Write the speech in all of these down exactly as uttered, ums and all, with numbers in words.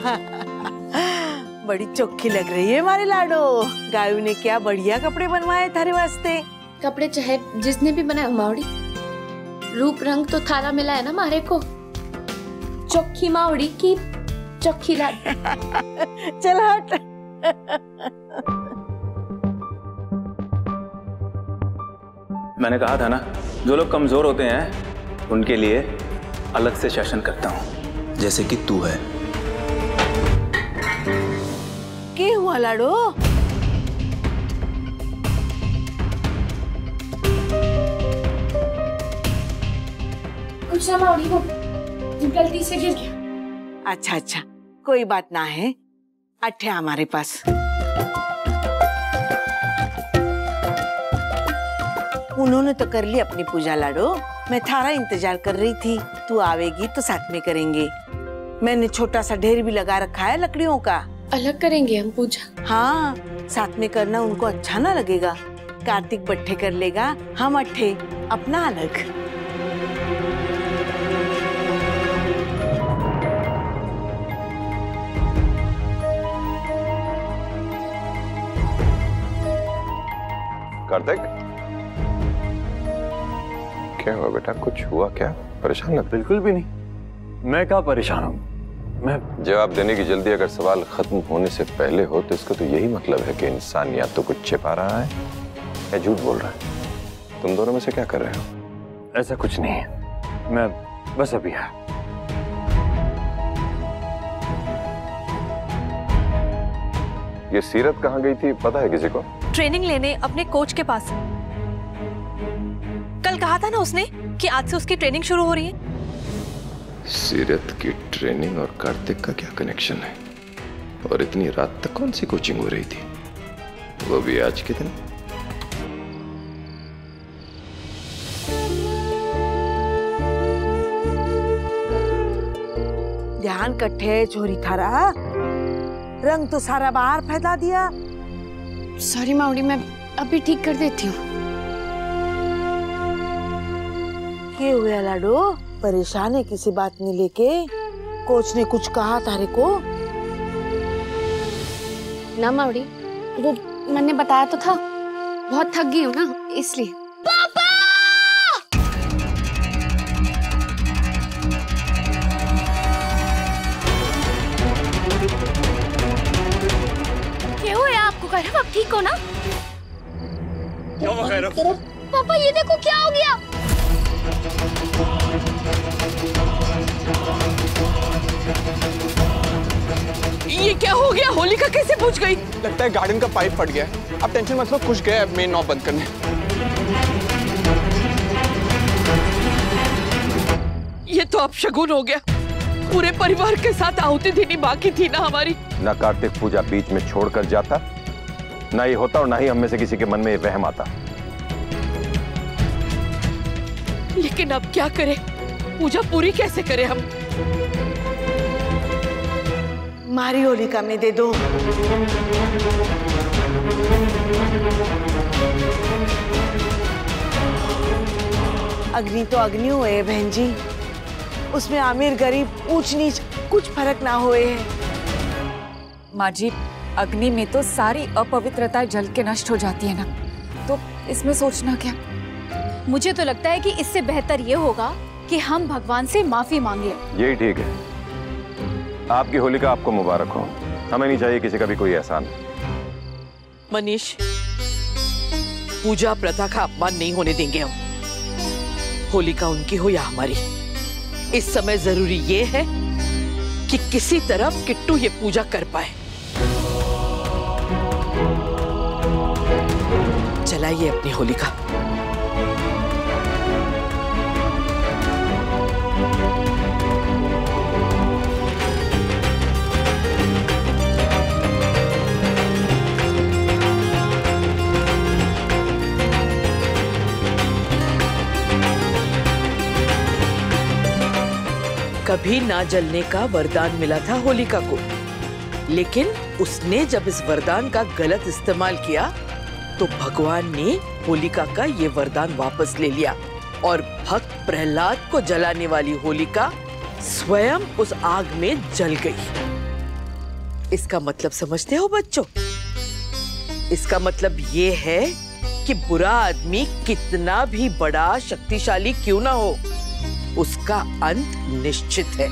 बड़ी चोखी लग रही है हमारे लाडो। गायू ने क्या बढ़िया कपड़े बनवाए थारे वास्ते। कपड़े चाहे जिसने भी बनाए मावड़ी, रूप रंग तो थारा मिला है ना मारे को। चोखी मावड़ी की चोखी लाड। चल हट। मैंने कहा था ना, जो लोग कमजोर होते हैं उनके लिए अलग से शासन करता हूँ, जैसे कि तू है। क्या हुआ लाडो? कुछ ना मावड़ी, वो गलती से गिर गया। अच्छा अच्छा, कोई बात ना है। अट्ठे हमारे पास। उन्होंने तो कर ली अपनी पूजा लाडो। मैं थारा इंतजार कर रही थी, तू आवेगी तो साथ में करेंगे। मैंने छोटा सा ढेर भी लगा रखा है लकड़ियों का। अलग करेंगे हम पूजा? हाँ, साथ में करना उनको अच्छा ना लगेगा। कार्तिक बट्ठे कर लेगा, हम अट्ठे, अपना अलग। कार्तिक, क्या हुआ बेटा? कुछ हुआ क्या? परेशान लग? बिल्कुल भी नहीं। मैं क्या परेशान हूँ? मैं जवाब देने की जल्दी अगर सवाल खत्म होने से पहले हो तो इसका तो यही मतलब है कि इंसान या तो कुछ छिपा रहा है या झूठ बोल रहा है। तुम दोनों में से क्या कर रहे हो? ऐसा कुछ नहीं है, मैं बस अभी है। ये सीरत कहाँ गई थी पता है किसी को? ट्रेनिंग लेने अपने कोच के पास। कल कहा था ना उसने कि आज से उसकी ट्रेनिंग शुरू हो रही है। सीरत की ट्रेनिंग और कार्तिक का क्या कनेक्शन है? और इतनी रात तक कौन सी कोचिंग हो रही थी, वो भी आज के दिन? ध्यान कट्ठे छोरी थारा, रंग तो सारा बाहर फैला दिया। सॉरी मावड़ी, मैं अभी ठीक कर देती हूँ। क्या हुआ लाडो? परेशान है किसी बात नहीं लेके? कोच ने कुछ कहा तारे को? ना मावड़ी, वो मैंने बताया तो था, बहुत थक गई हूँ ना इसलिए। पापा! क्या हुआ आपको? कर आप ठीक हो ना? पापा ये देखो क्या हो गया। ये क्या हो गया? होलिका कैसे पहुंच गई? लगता है गार्डन का पाइप फट गया। अब टेंशन मत लो, खुश गए अब मेन नॉब बंद करने। ये तो अब शगुन हो गया। पूरे परिवार के साथ आहुति देनी बाकी थी ना हमारी। ना कार्तिक पूजा बीच में छोड़कर जाता, ना ये होता और ना ही हम में से किसी के मन में ये वहम आता। लेकिन अब क्या करें? पूजा पूरी कैसे करें हम? मारी होलिका में दे दो। अग्नि तो अग्नि हुए बहन जी, उसमें अमीर गरीब ऊंच नीच कुछ फर्क ना हुए है। माँ जी, अग्नि में तो सारी अपवित्रता जल के नष्ट हो जाती है ना, तो इसमें सोचना क्या? मुझे तो लगता है कि इससे बेहतर ये होगा कि हम भगवान से माफी मांगे। यही ठीक है। आपकी होलिका आपको मुबारक हो। हमें नहीं चाहिए किसी का भी कोई एहसान। मनीष, पूजा प्रथा का अपमान नहीं होने देंगे हम। होलिका उनकी हो या हमारी, इस समय जरूरी ये है कि किसी तरह किट्टू ये पूजा कर पाए। चलाइए अपनी होलिका। कभी ना जलने का वरदान मिला था होलिका को, लेकिन उसने जब इस वरदान का गलत इस्तेमाल किया तो भगवान ने होलिका का ये वरदान वापस ले लिया और भक्त प्रहलाद को जलाने वाली होलिका स्वयं उस आग में जल गई। इसका मतलब समझते हो बच्चों? इसका मतलब ये है कि बुरा आदमी कितना भी बड़ा शक्तिशाली क्यों ना हो, उसका अंत निश्चित है।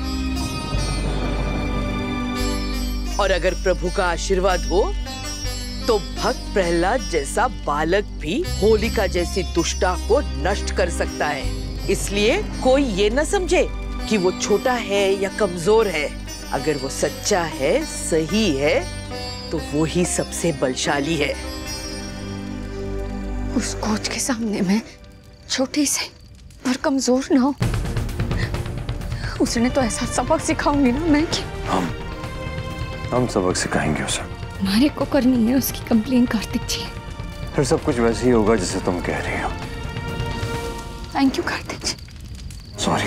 और अगर प्रभु का आशीर्वाद हो तो भक्त प्रहलाद जैसा बालक भी होलिका जैसी दुष्टा को नष्ट कर सकता है। इसलिए कोई ये न समझे कि वो छोटा है या कमजोर है। अगर वो सच्चा है, सही है, तो वो ही सबसे बलशाली है। उस कोच के सामने मैं छोटी से और कमजोर ना हो, उसने तो ऐसा सबक सिखाऊंगी ना मैं कि हम हम सबक सिखाएंगे उसे। हमारे को करनी है उसकी कंप्लेन कार्तिक जी। फिर सब कुछ वैसे ही होगा जैसे तुम कह रही हो। Thank you Kartik ji. Sorry,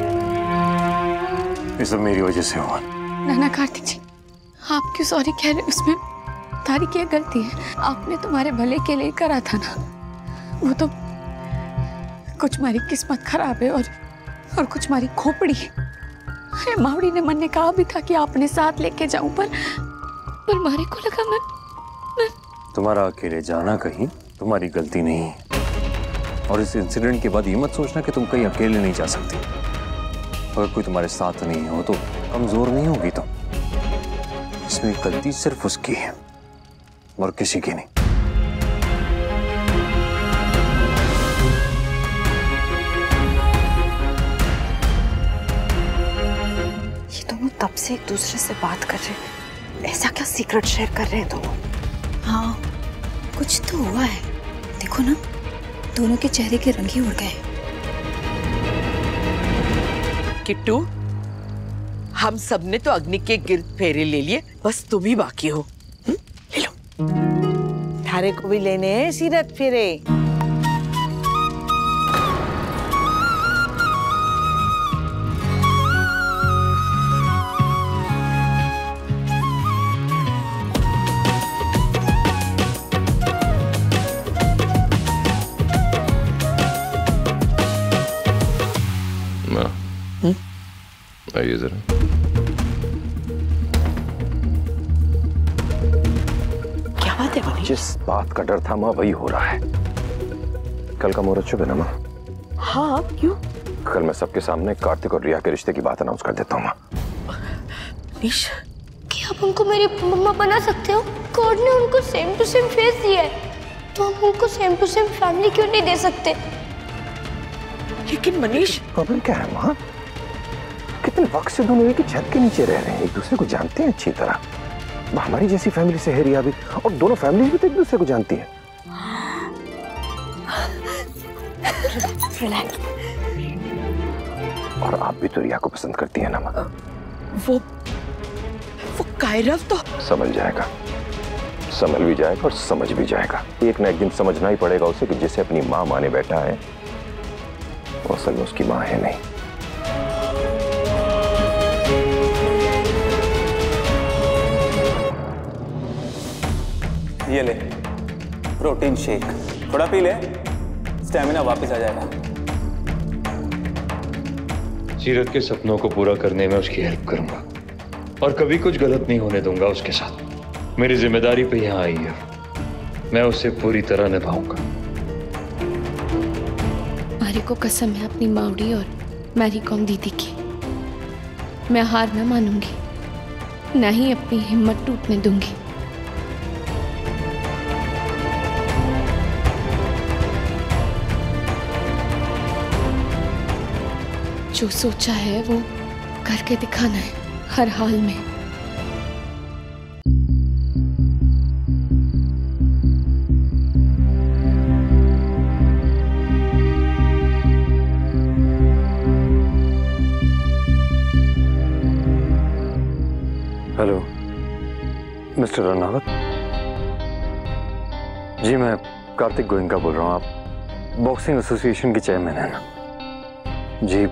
ये सब मेरी वजह से हुआ। ना ना कार्तिक जी, आप क्यों सॉरी कह रहे? उसमें तारी क्या गलती है? आपने तुम्हारे भले के लिए करा था ना। वो तो कुछ हमारी किस्मत खराब है और और कुछ हमारी खोपड़ी। अरे मावड़ी ने मन ने कहा भी था कि आपने साथ लेके जाऊं, पर पर मारे को लगा मैं, मैं तुम्हारा अकेले जाना कहीं तुम्हारी गलती नहीं है। और इस इंसिडेंट के बाद ये मत सोचना कि तुम कहीं अकेले नहीं जा सकती। अगर कोई तुम्हारे साथ नहीं हो तो कमजोर नहीं होगी तुम। इसमें गलती सिर्फ उसकी है और किसी की नहीं। ये दोनों तब से एक दूसरे से बात कर रहे हैं। ऐसा क्या सीक्रेट शेयर कर रहे हैं दोनों? हाँ, कुछ तो हुआ है। देखो ना, दोनों के चेहरे के रंग ही उड़ गए। किट्टू, हम सबने तो अग्नि के गिर्द फेरे ले लिए, बस तुम ही बाकी हो। हुँ? ले लो। थारे को भी लेने हैं सीरत फेरे। आइए जरा। क्या बात है मनीष? जिस बात का डर था माँ वही हो रहा है। कल का मुहूर्त शुभ है ना माँ? हाँ, क्यों? कल मैं सबके सामने कार्तिक और रिया के रिश्ते की बात अनाउंस कर देता हूँ माँ। मनीष, क्या आप उनको मेरी मम्मा बना सकते हो? गॉड ने उनको सेम टू सेम फेस दिया है, तो हम उनको सेम टू सेम फैमिली क्यों नहीं दे सकते? लेकिन मनीष, प्रॉब्लम क्या है माँ? कितने वक्त से दोनों एक ही छत के नीचे रह रहे हैं, एक दूसरे को जानते हैं अच्छी तरह। हमारी जैसी फैमिली से है रिया भी, और दोनों फैमिली भी तो एक दूसरे को जानती है। और आप भी तो रिया को पसंद करती है ना माँ? वो वो कायरव तो समझ जाएगा, समझ भी जाएगा और समझ भी जाएगा। एक ना एक दिन समझना ही पड़ेगा उसे कि जिसे अपनी माँ माने बैठा है वो असल में उसकी माँ है नहीं। ये ले प्रोटीन शेक, थोड़ा पी ले, स्टैमिना वापस आ जाएगा। सीरत के सपनों को पूरा करने में उसकी हेल्प करूंगा और कभी कुछ गलत नहीं होने दूंगा उसके साथ। मेरी जिम्मेदारी पे यहाँ आई है, मैं उसे पूरी तरह निभाऊंगा। मारी को कसम है अपनी मावड़ी और मैरी कॉम दीदी की, मैं हार न मानूंगी, न ही अपनी हिम्मत टूटने दूंगी। जो सोचा है वो करके दिखाना है हर हाल में। हेलो मिस्टर रनावत जी, मैं कार्तिक गोयनका बोल रहा हूँ। आप बॉक्सिंग एसोसिएशन के चेयरमैन हैं ना जी?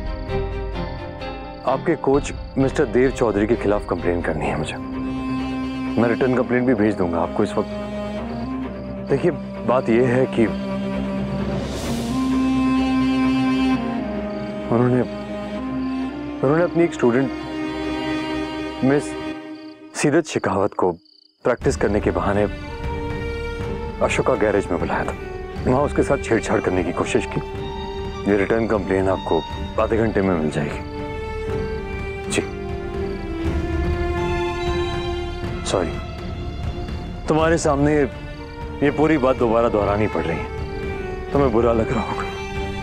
आपके कोच मिस्टर देव चौधरी के खिलाफ कंप्लेन करनी है मुझे। मैं रिटर्न कंप्लेंट भी भेज दूंगा आपको इस वक्त। देखिए बात यह है कि उन्होंने उन्होंने अपनी एक स्टूडेंट मिस सीरत शेखावत को प्रैक्टिस करने के बहाने अशोका गैरेज में बुलाया था। वहां उसके साथ छेड़छाड़ करने की कोशिश की। ये रिटर्न कंप्लेन आपको आधे घंटे में मिल जाएगी। जी सॉरी, तुम्हारे सामने ये पूरी बात दोबारा दोहरानी पड़ रही है, तुम्हें बुरा लग रहा होगा।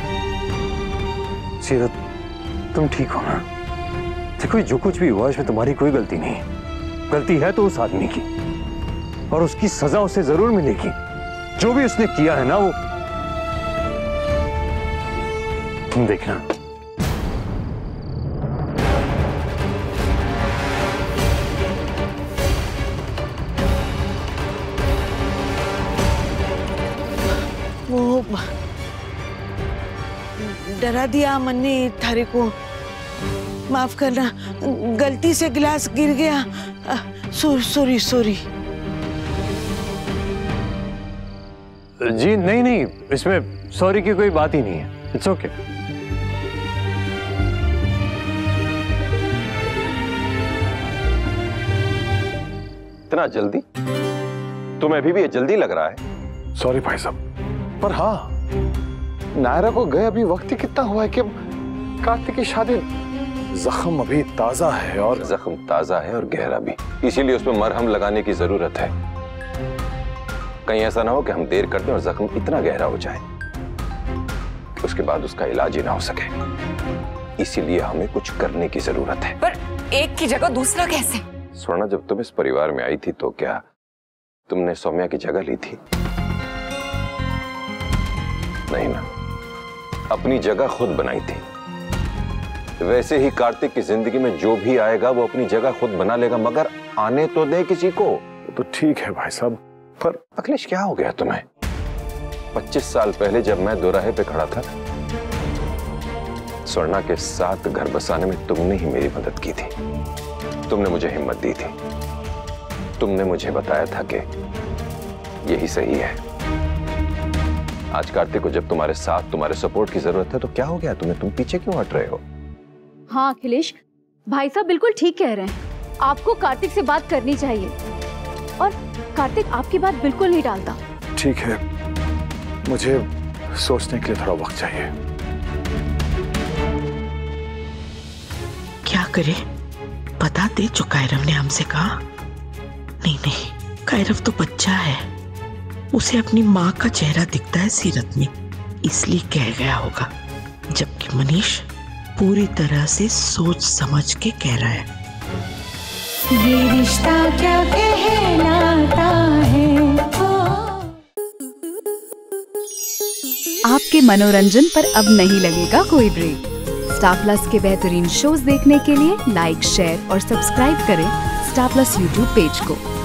सीरत तुम ठीक हो ना? देखो जो कुछ भी हुआ इसमें तुम्हारी कोई गलती नहीं है। गलती है तो उस आदमी की, और उसकी सजा उसे जरूर मिलेगी। जो भी उसने किया है ना वो तुम देखना। वो डरा दिया अमन ने थारे को। माफ करना, गलती से गिलास गिर गया। Sorry sorry. जी नहीं नहीं, इसमें सॉरी की कोई बात ही नहीं है। It's okay. इतना जल्दी? तुम्हें अभी भी ये जल्दी लग रहा है? सॉरी भाई साहब, पर हाँ, नायरा को गए अभी वक्त ही कितना हुआ है कि कार्तिक की शादी। जख्म अभी ताजा है, और जख्म ताजा है और गहरा भी, इसीलिए उसमें मरहम लगाने की जरूरत है। कहीं ऐसा ना हो कि हम देर कर दें और जख्म इतना गहरा हो जाए कि उसके बाद उसका इलाज ही ना हो सके। इसीलिए हमें कुछ करने की जरूरत है। पर एक की जगह दूसरा कैसे? स्वर्णा, जब तुम इस परिवार में आई थी तो क्या तुमने सौम्या की जगह ली थी? नहीं ना, अपनी जगह खुद बनाई थी। वैसे ही कार्तिक की जिंदगी में जो भी आएगा वो अपनी जगह खुद बना लेगा, मगर आने तो दे किसी को। तो ठीक है भाई साहब, पर अखिलेश क्या हो गया तुम्हें? पच्चीस साल पहले जब मैं दोराहे पे खड़ा था, स्वर्णा के साथ घर बसाने में तुमने ही मेरी मदद की थी। तुमने मुझे हिम्मत दी थी। तुमने मुझे बताया था कि यही सही है। आज कार्तिक को जब तुम्हारे साथ, तुम्हारे सपोर्ट की जरूरत है तो क्या हो गया तुम्हें? तुम पीछे क्यों हट रहे हो? हाँ अखिलेश, भाई साहब बिल्कुल ठीक कह रहे हैं। आपको कार्तिक से बात करनी चाहिए, और कार्तिक आपकी बात बिल्कुल नहीं टालता। ठीक है, मुझे सोचने के लिए थोड़ा वक्त चाहिए। क्या करे? बता दे जो कायरव ने हमसे कहा। नहीं नहीं, कायरव तो बच्चा है, उसे अपनी माँ का चेहरा दिखता है सीरत में, इसलिए कह गया होगा। जबकि मनीष पूरी तरह से सोच समझ के कह रहा है। ये रिश्ता क्या कहलाता है। आपके मनोरंजन पर अब नहीं लगेगा कोई ब्रेक। स्टार प्लस के बेहतरीन शोज देखने के लिए लाइक, शेयर और सब्सक्राइब करें स्टार प्लस यूट्यूब पेज को।